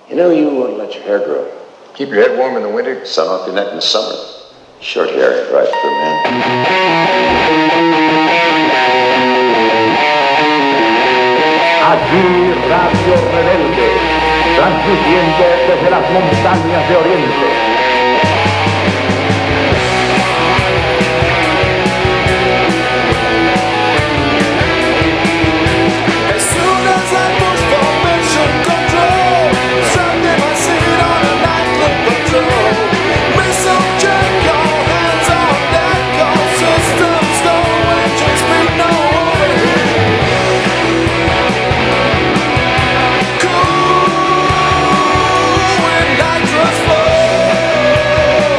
You know, you want to let your hair grow. Keep your head warm in the winter, sun off your neck in the summer. Short hair ain't right for men. Aquí Radio Rebelde, transmitiendo desde las montañas de Oriente. Cool when night was full.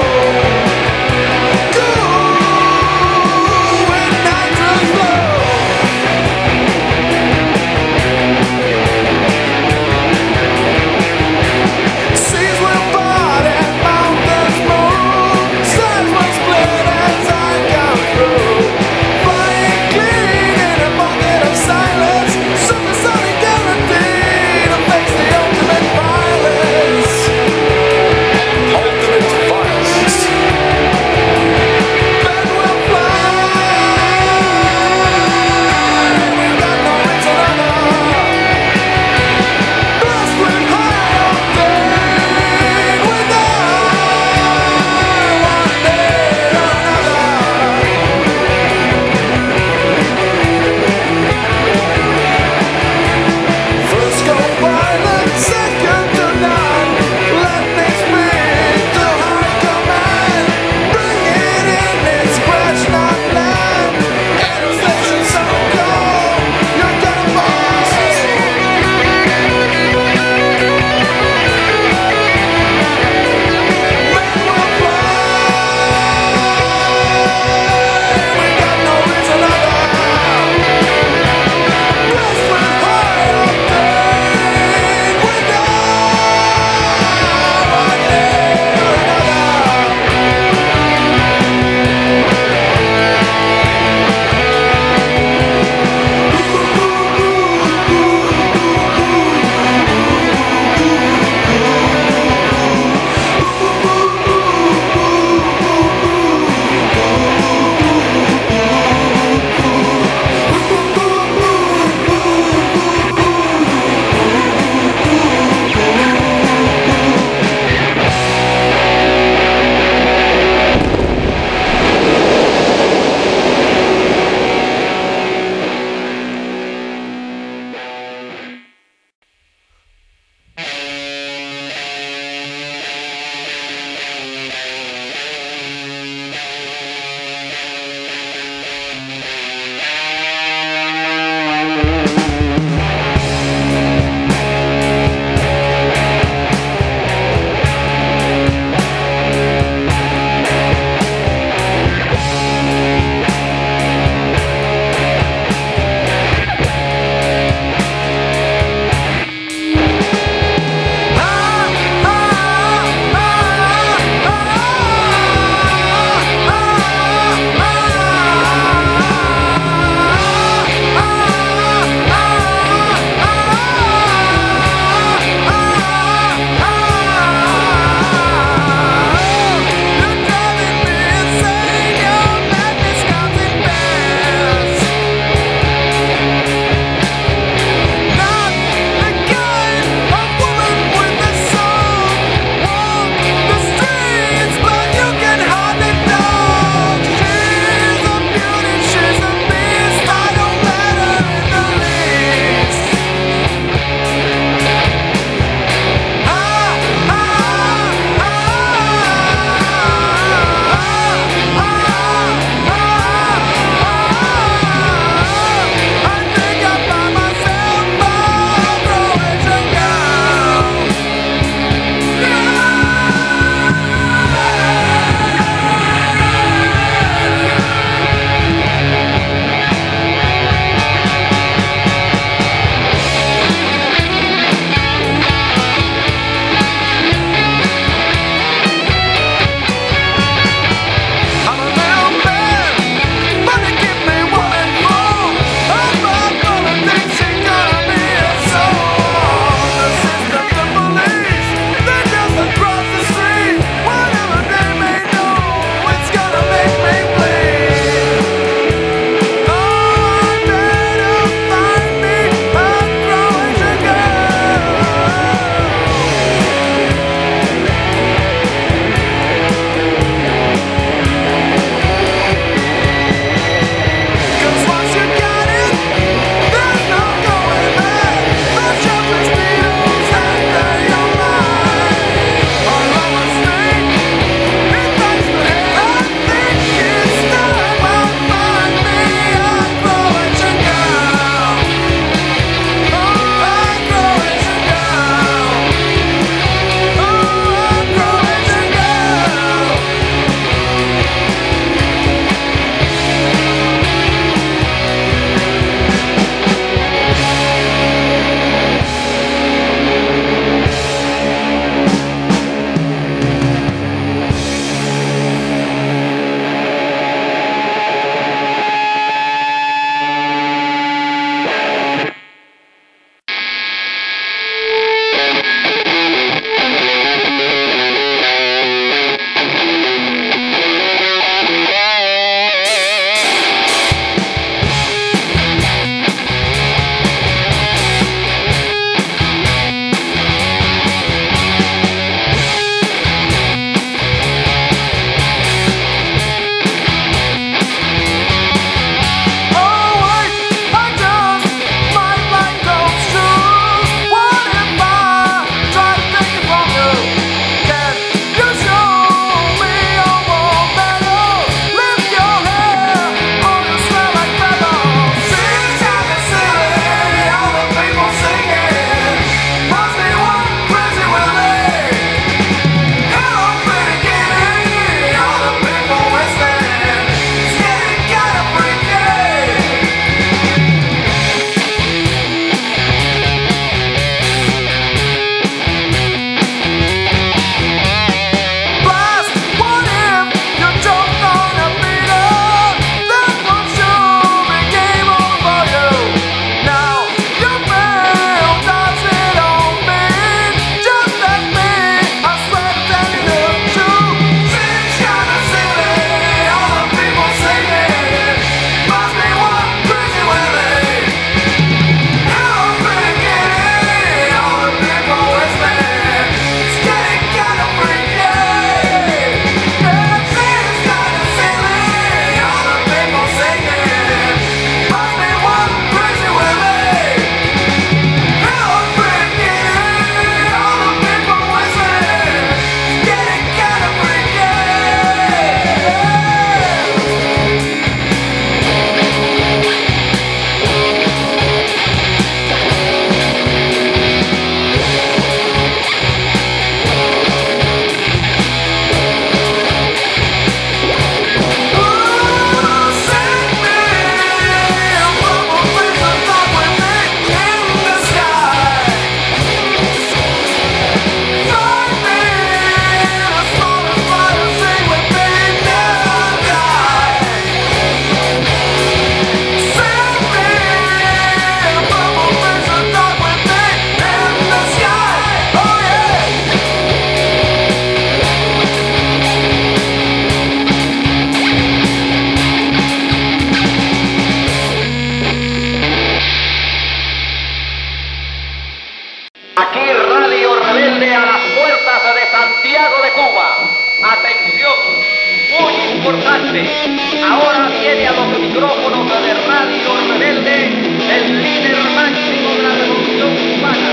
Atención, muy importante. Ahora viene a los micrófonos de Radio Rebelde el líder máximo de la revolución cubana.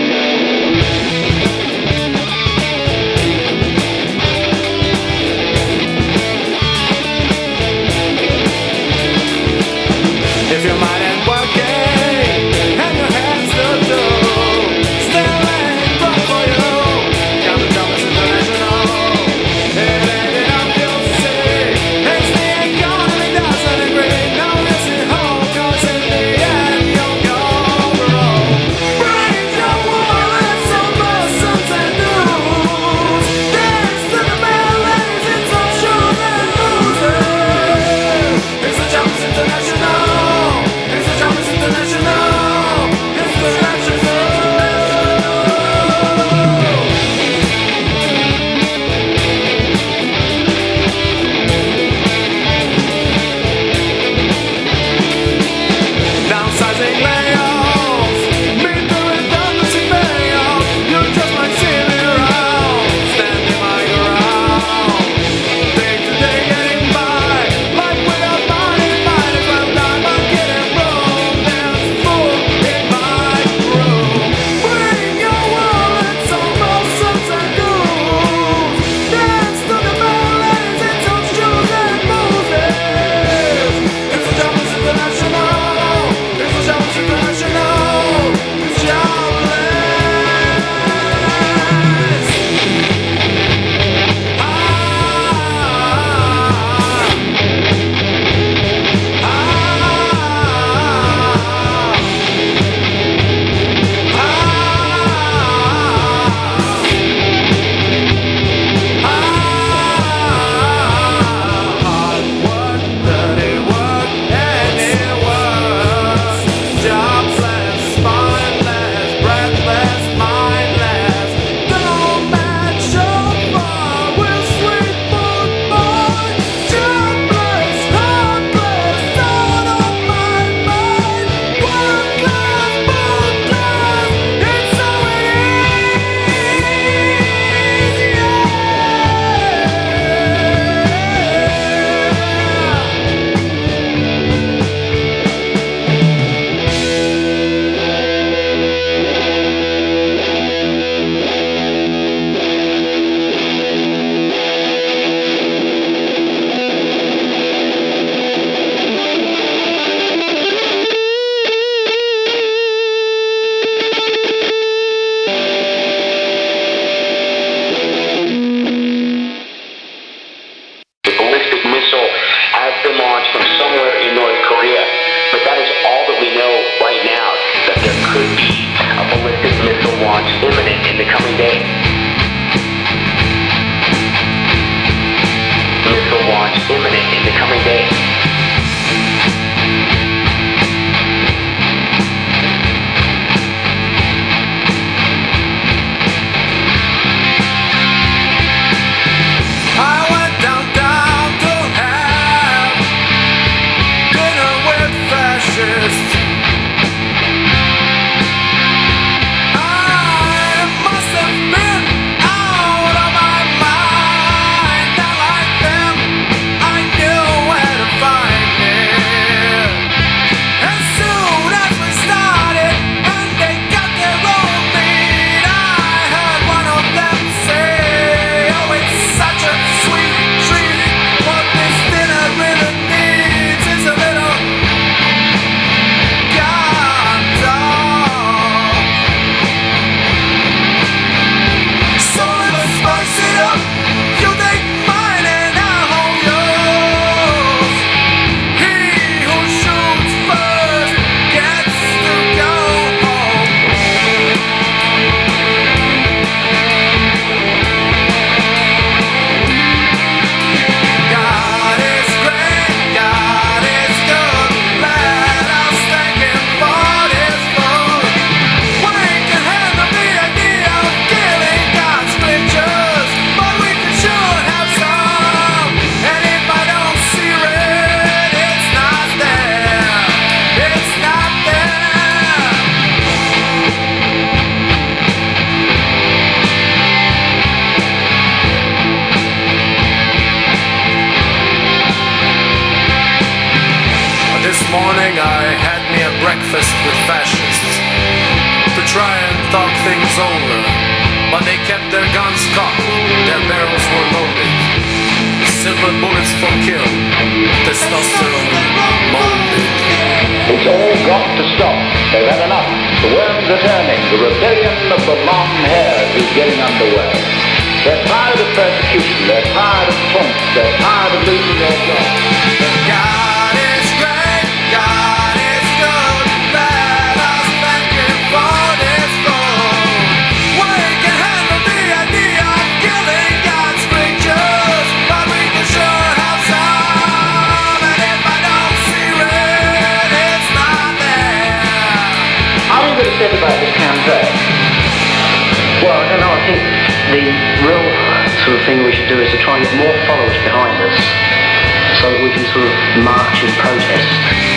If your mind ain't working and your hands still do, still ain't wrong for you. Come to Jobless Internationale. It ain't enough, you'll see. It's the economy doesn't agree. Now listen home, 'cause in the end you'll go wrong. Bring your wallets over sons and dues. Dance to the melodies in some shoes and losers. It's the Jobless Internationale. Where to with fascists to try and talk things over, but they kept their guns cocked, their barrels were loaded. Silver bullets for kill, testosterone molded. It's all got to stop. They've had enough. The worms are turning. The rebellion of the Longhare is getting underway. They're tired of persecution. They're tired of taunts. They're tired of losing their jobs. God is great, God is good. Let us thank Him for this food. We can handle the idea of killing God's creatures, but we can sure have some. And if I don't see red, it's not there. How are you going to set about this campaign? Well, I don't know. I think the real sort of thing we should do is to try and get more followers behind us so that we can sort of march in protest.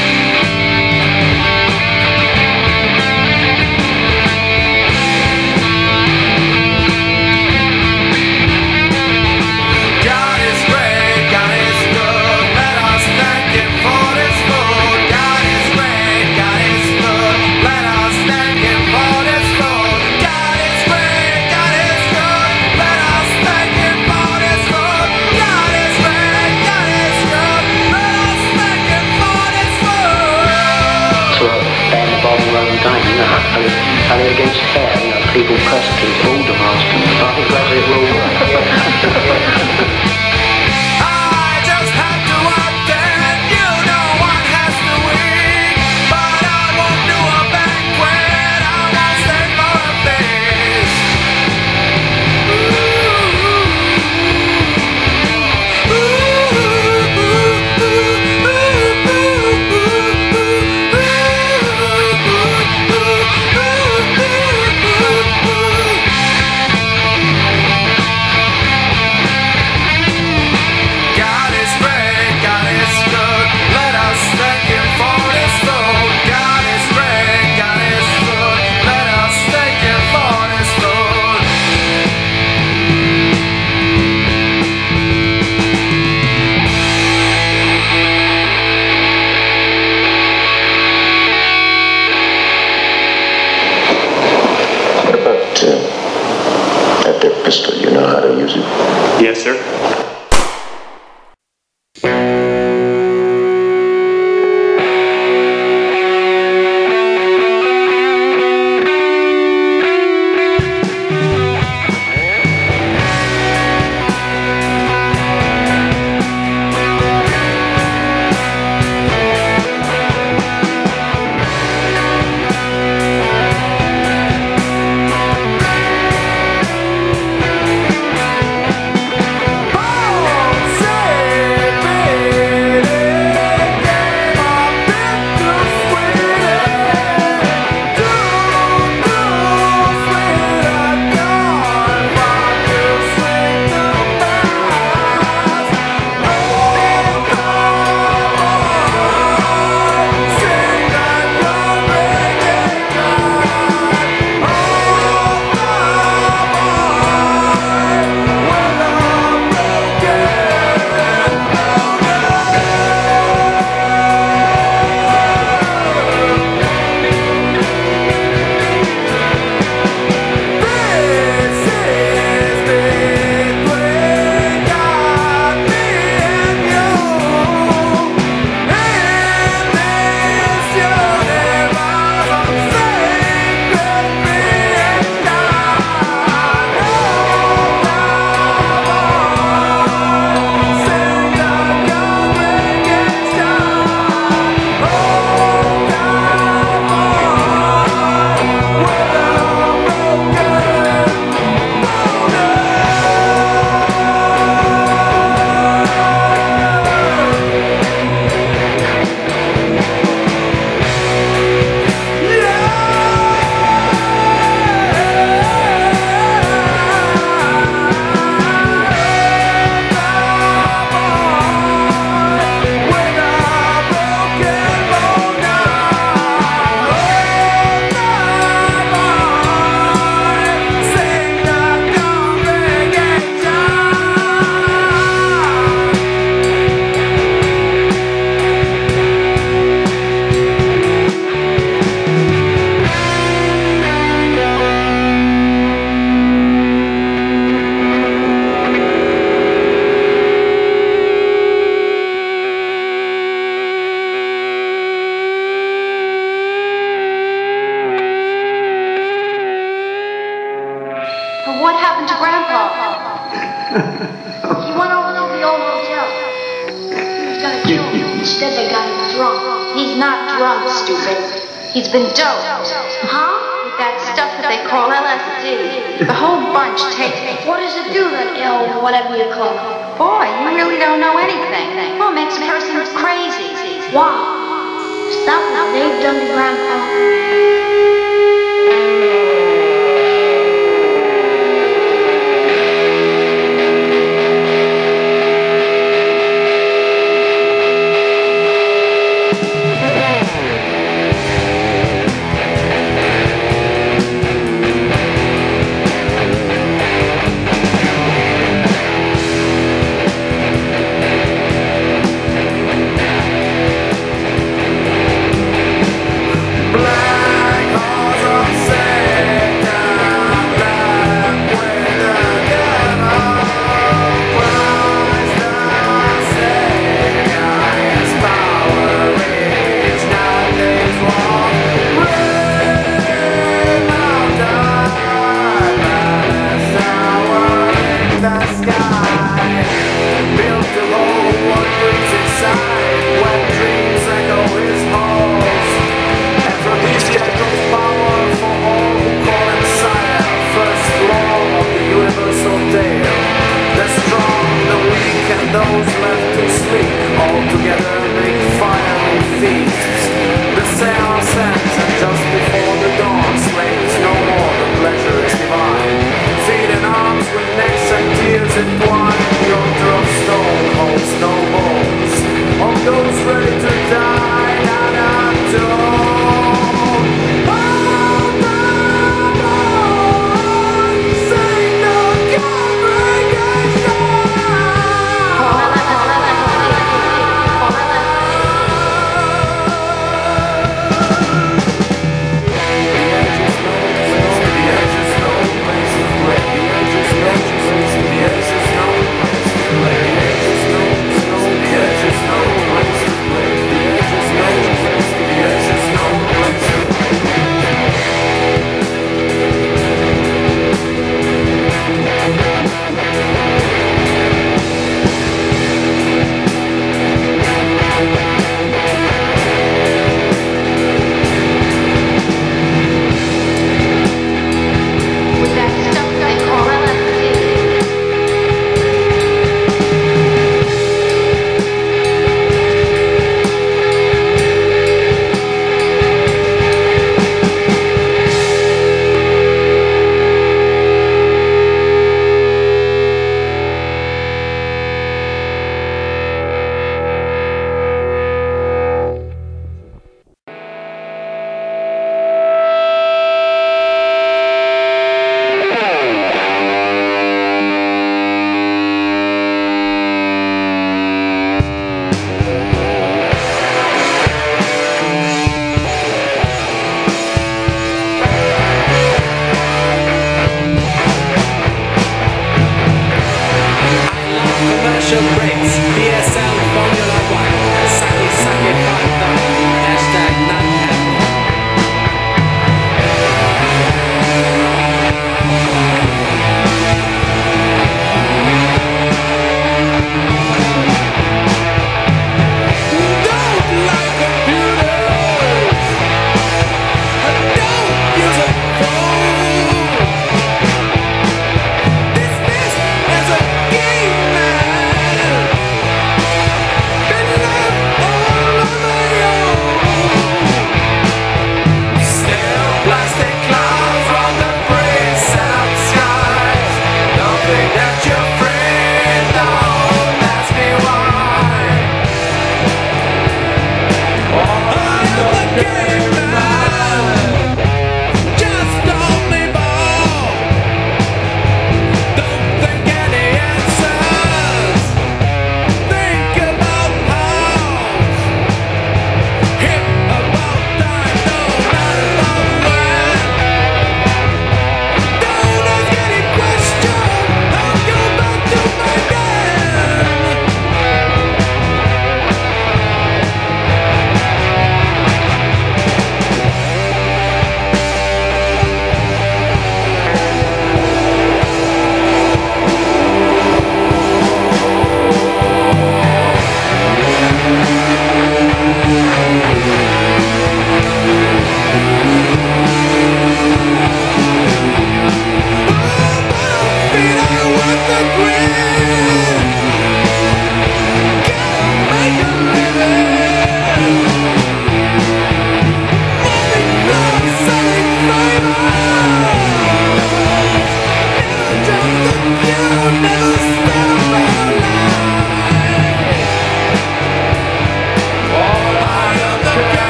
God is great, God is good. Let us thank Him for this food. God is great, God is good. Let us thank Him for this food. God is great, God is good. Let us thank Him for this food. God is great, God is good. Let us thank Him for this food. Sort of ban Bob and Roman game, you know, only against Hare, you know, people persecute border masters. But I think gradually it will work. I just have to attend, you know one has to win. But I won't do a banquet, I won't stay for a feast. God is great, God is good. Let us thank Him for this food. God is great, God is good. Let us thank Him for this food. What about that there pistol? You know how to use it? Yes, sir. Bye. But what happened to Grandpa? He went over to the old hotel. He was gonna kill him. Instead, they got him drunk. He's not drunk, stupid. He's been doped. Huh? With that stuff that they call LSD. The whole bunch takes it. What does it do, that L, whatever you call it? Boy, you really don't know anything. Well, it makes a person crazy. Wow. Stop what they've done to Grandpa.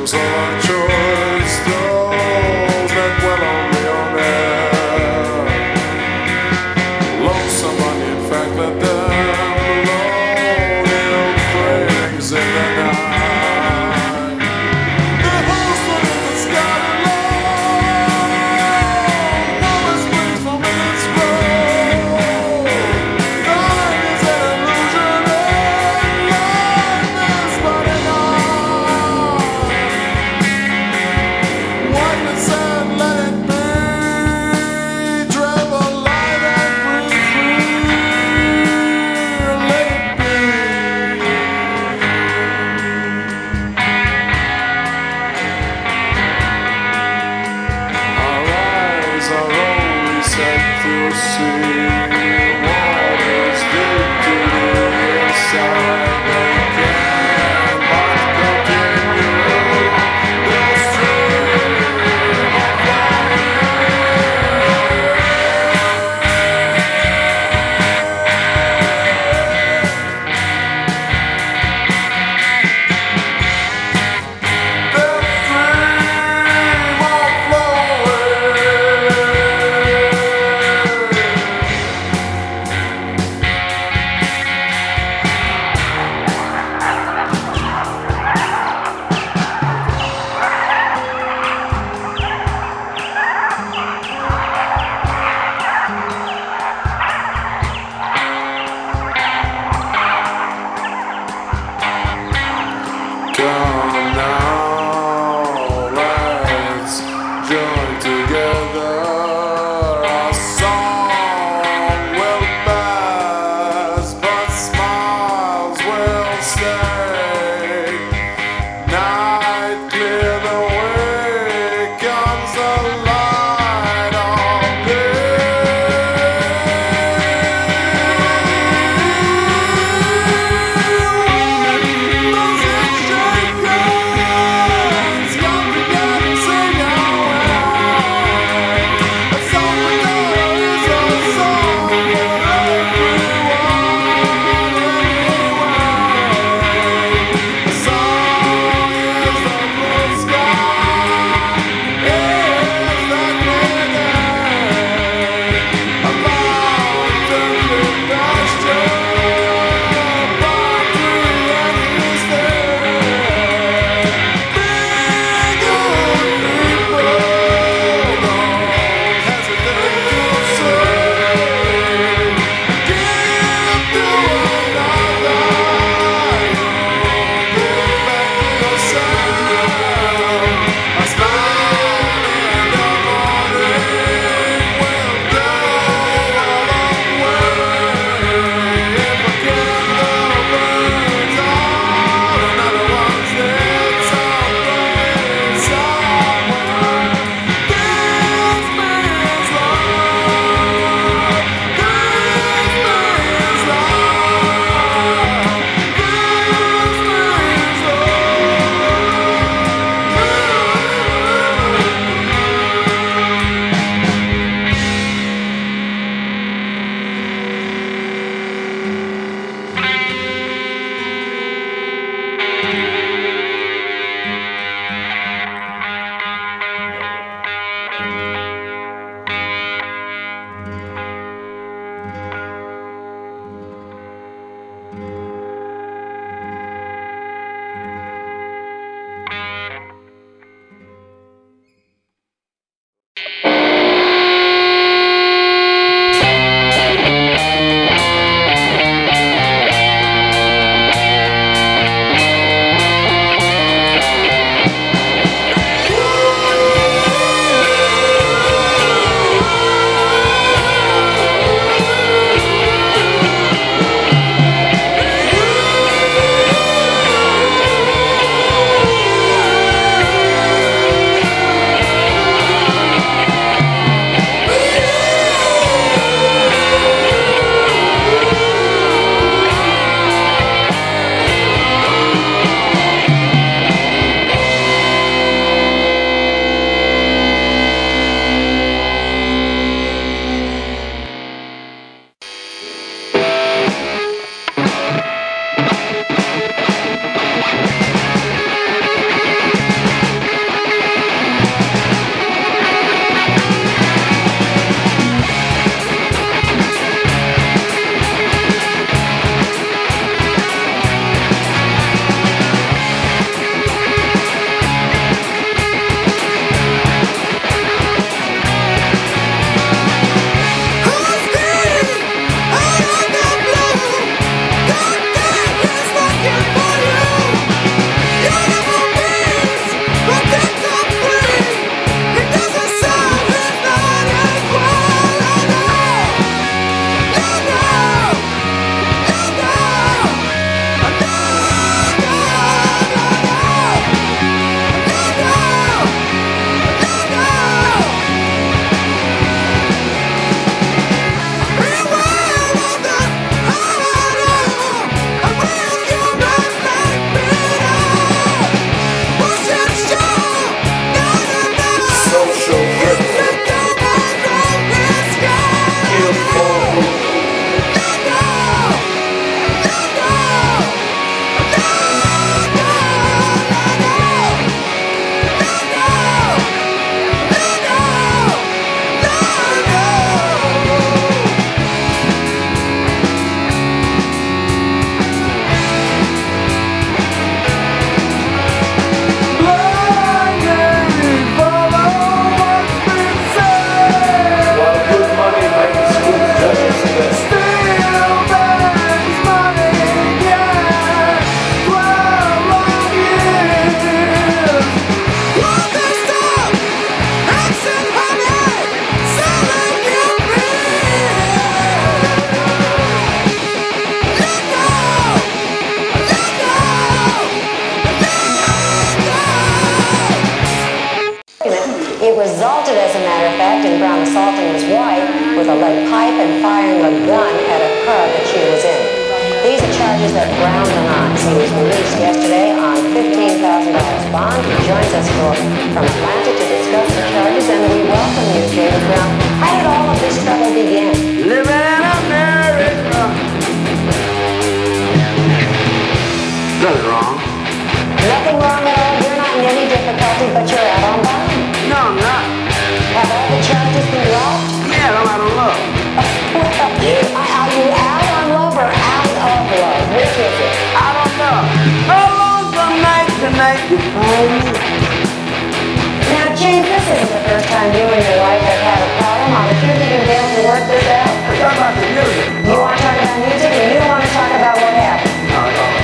Those are our choice, those that dwell on the own air. Lonesome onion, in fact, let them alone. They don't praise in the night. The horseman in the sky alone, always brings for minutes grow. Time is an illusion and life is but an art. resulted, as a matter of fact, in Brown assaulting his wife with a lead pipe and firing a gun at a car that she was in. These are charges that Brown denies. He was released yesterday on $15,000 bond. He joins us from Atlanta to discuss the charges, and we welcome you, James Brown. How did all of this trouble begin? Living in America. Nothing wrong. Nothing wrong at all. You're not in any difficulty, but you're out on bond. No, I'm not. Have all the charges been dropped? Yeah, I'm out of love. Are you out on love or out of love? Which is it? I don't know. How long from night to night you find me? Now, James, this isn't the first time you and your wife have had a problem. I'm sure you can be able to work this out. Talk about the music. You want to talk about music, and you want to talk about what happened. No, it's all right.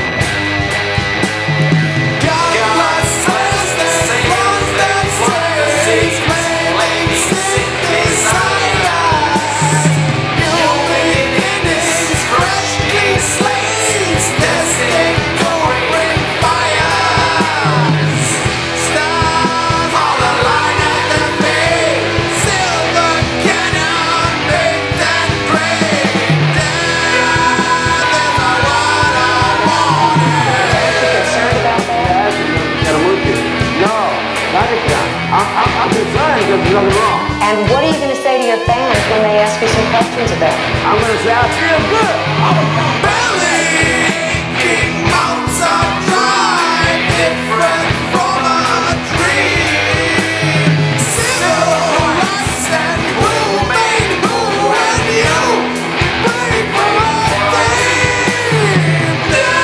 I'm concerned because there's nothing wrong. And what are you going to say to your fans when they ask you some questions about it? I'm going to say I feel good. Belly aching, mouths are dry, different from a dream. Silhouettes and who made who and you pray for a dream.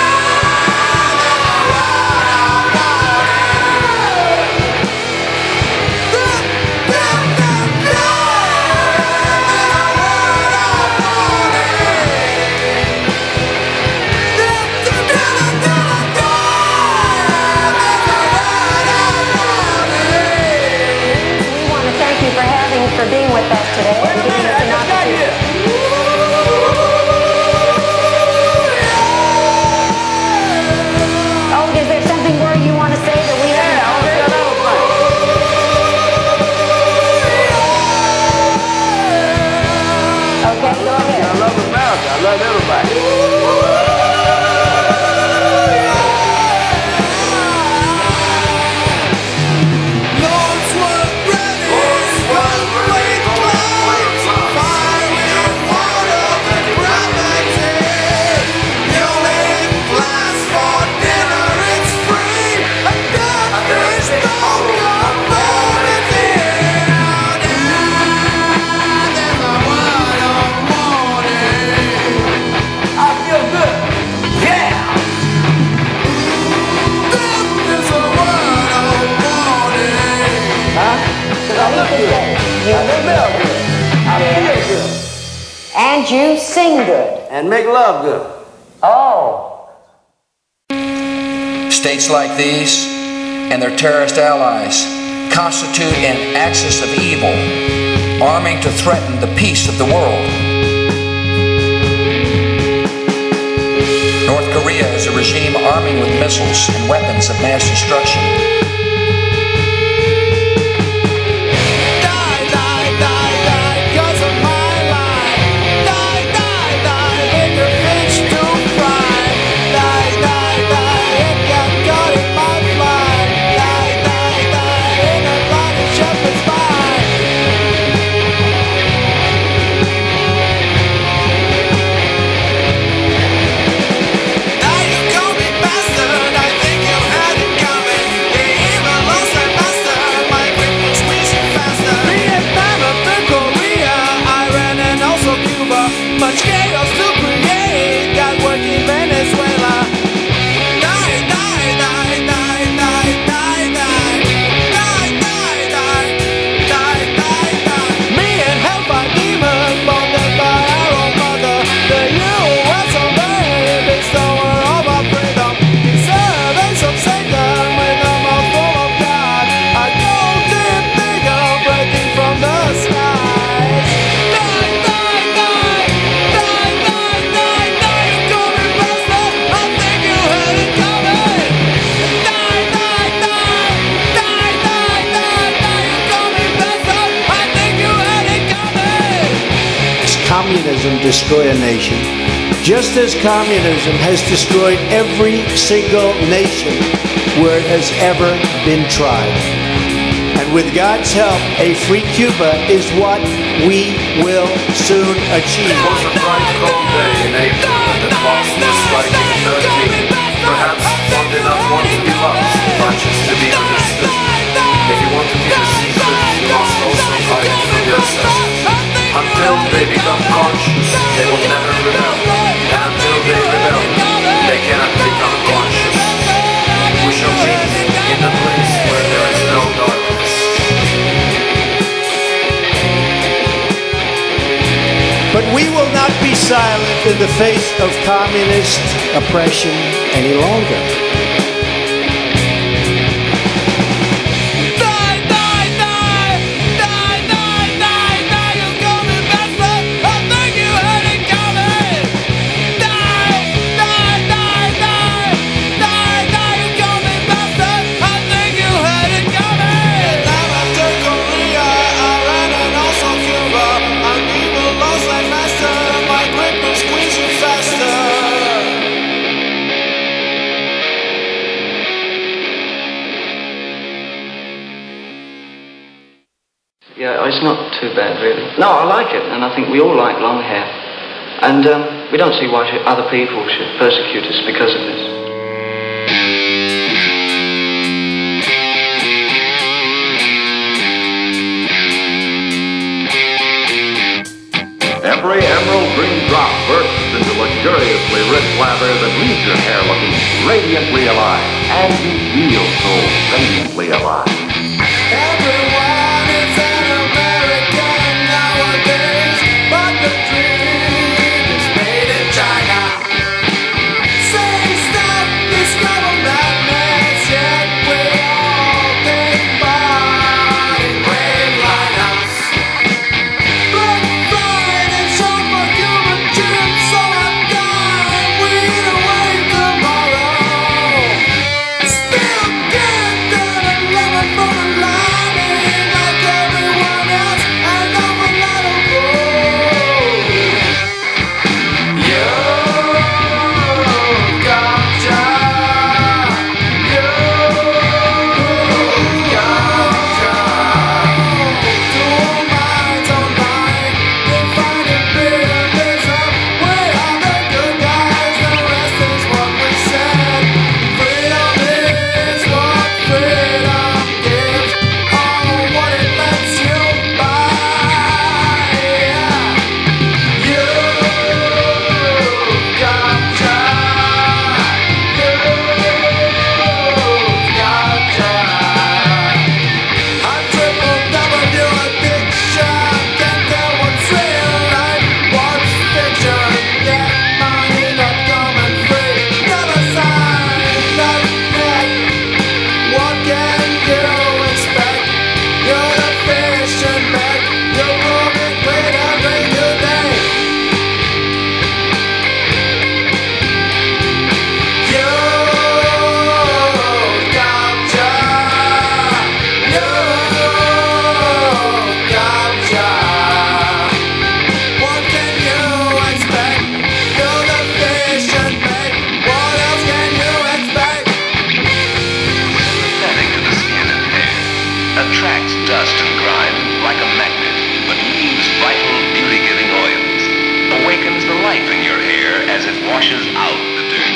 For being with us today and giving us an opportunity. Oh, is there something more you want to say that we haven't covered? Okay, go ahead. I love America. I love everybody. And you sing good. And make love good. Oh. States like these and their terrorist allies constitute an axis of evil, arming to threaten the peace of the world. North Korea is a regime arming with missiles and weapons of mass destruction. Now you call me bastard, I think you had it coming. communism destroy a nation, just as communism has destroyed every single nation where it has ever been tried. And with God's help, a free Cuba is what we will soon achieve. It was a bright cold day in April, and the boss was striking 13. Perhaps one did not want to be loved so much as to be understood. If you want to keep a secret, you must also hide it from yourself. Until they become conscious, they will never rebel. And until they rebel, they cannot become conscious. We shall meet in the place where there is no darkness. But we will not be silent in the face of communist oppression any longer. Yeah, it's not too bad, really. No, I like it, and I think we all like Longhare. And we don't see why other people should persecute us because of this. Every emerald green drop bursts into luxuriously rich lather that leaves your hair looking radiantly alive. And you feel so radiantly alive. Everyone is an American nowadays, but the dream is made in China. Say stop this global madness, yet we all take part in great lineups. Black Friday shop for human chips, so I'm dying, we eat away tomorrow. Still can't get a lemon from a lining like everyone else, and I'm a lot of gold. Yo, gotcha. Yo, gotcha. To all minds online, they find it bitterness. We are the good guys, the rest is what we said. Freedom is what freedom gives, all what it lets you buy. You gotcha. You gotcha. A triple W addiction, can't tell what's real life, what's fiction. Get money, not coming free. Never sign, not net. What can you expect? You're the fish and bag. You cook it with every new day. You gotcha. You gotcha. What can you expect? You're the fish and bag. What else can you expect? Aesthetic to the skin and hair, attracts dust and grime like a magnet, but leaves vital, beauty-giving oils, awakens the life in your hair as it washes out the dirt.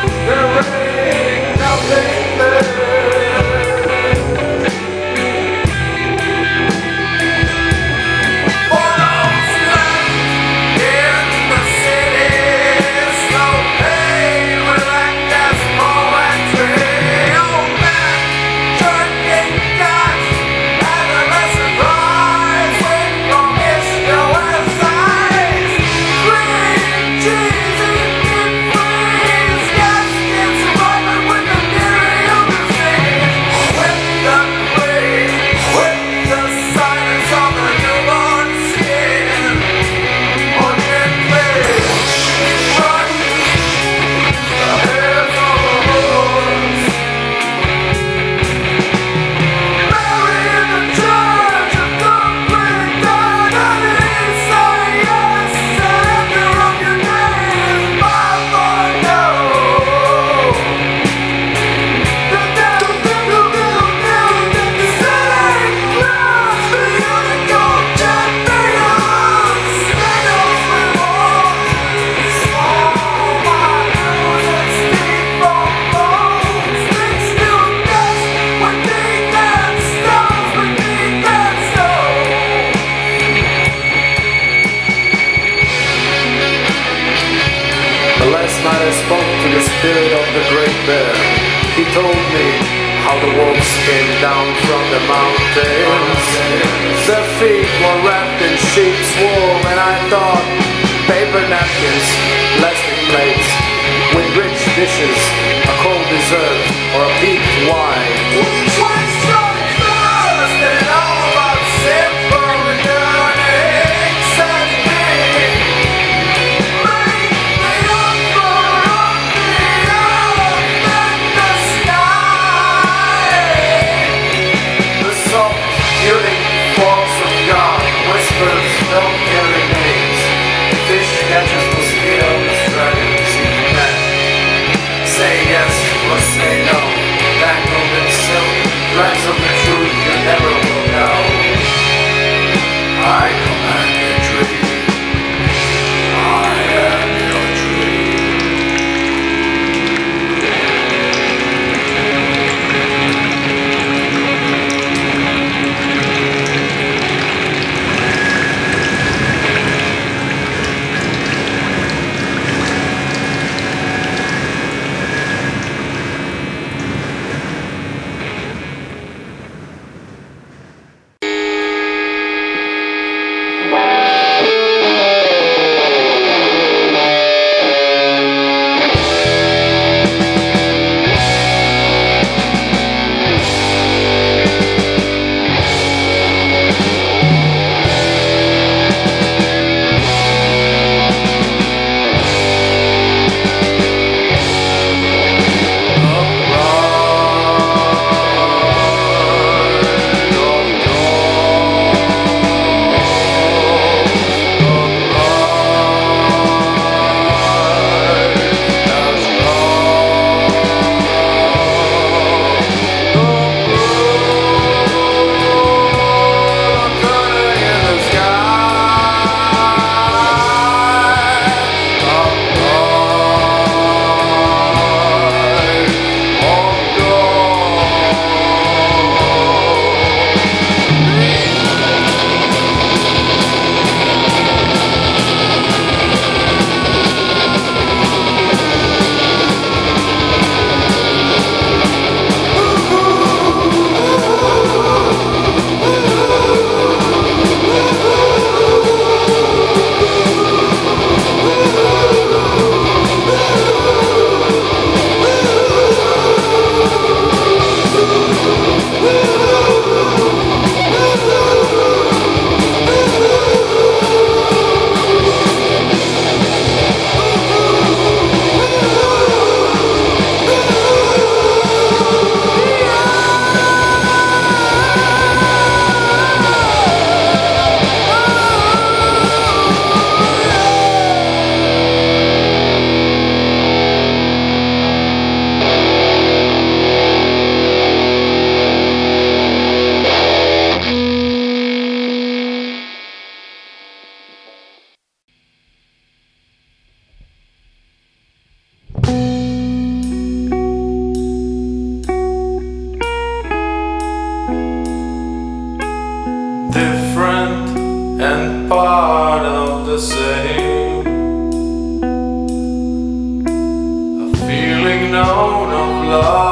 spirit of the great bear. He told me how the wolves came down from the mountains. Their feet were wrapped in sheep's wool, and I thought paper napkins, plastic plates, with rich dishes, a cold dessert, or a peaked wine. Which one struck first and all about simple yearnings and me? Make me offer of the earth and the sky. The soft, tuning forms of God whispers don't carry names. Fish catches mosquitoes, dragons eat men. Say yes or say no, tangled in silk, known of love.